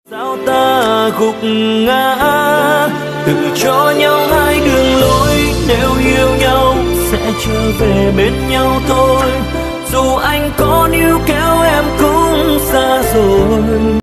Sao ta gục ngã, tự cho nhau hai đường lối. Nếu yêu nhau sẽ trở về bên nhau thôi. Dù anh có níu kéo em cũng xa rồi.